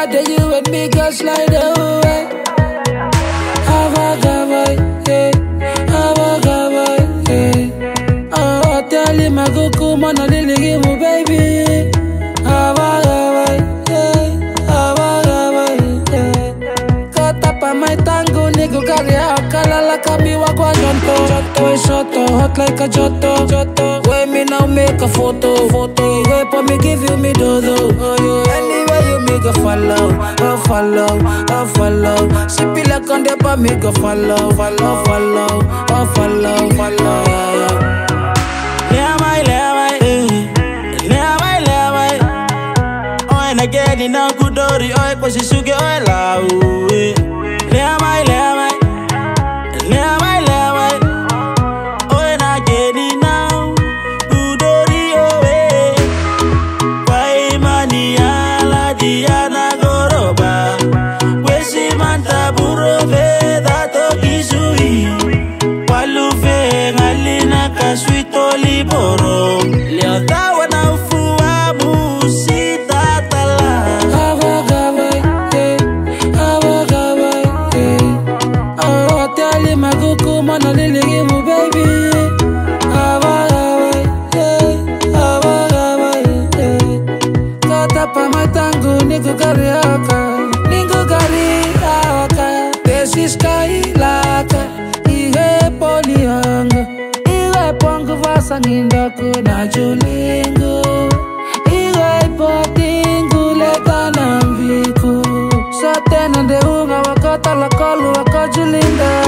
that you and me go slide away. Avagavai, avagavai, oh, tell him I go come on a little game, baby. Avagavai, avagavai, cut up on my tango, nigga, carry out, kalala, kami wakwa jonto. Joto is soto, hot like a joto. Wait me now make a photo. Wait for me give you me dodo. Anyway you make a follow. Sip it like on the bar, make a follow. I get in a good dory, oi, cause you should get all out. Oi, na get in now, good dory, oh, why money, ala, diana, goroba, where she manta, burove, that isui, walufe, alina, casuito, liboro, leota, wana, fua, musita. Come on, a little game, baby. Cut up on my tango, nigga karaoke. Ningo karaoke. This is Skylaka. Ihe polianga. Ihe pongo vasanginda kuna julingo. Ihe potingu leta nambiku. Satena de unga wakata la kolu wakajulinda.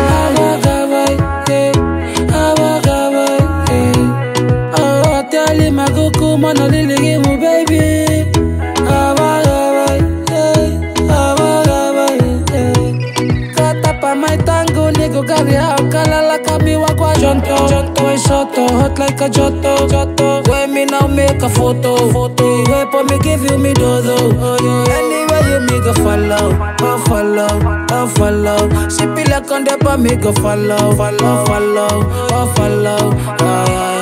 I go come on a little game, baby. Cut up on my tango, nigga, carry out, kalala, kami wakwa jonto. Joto is soto, hot like a joto. Wait me now make a photo. Wait for me give you me dodo. Anyway you make a follow. Sip it like on the bar, make a follow.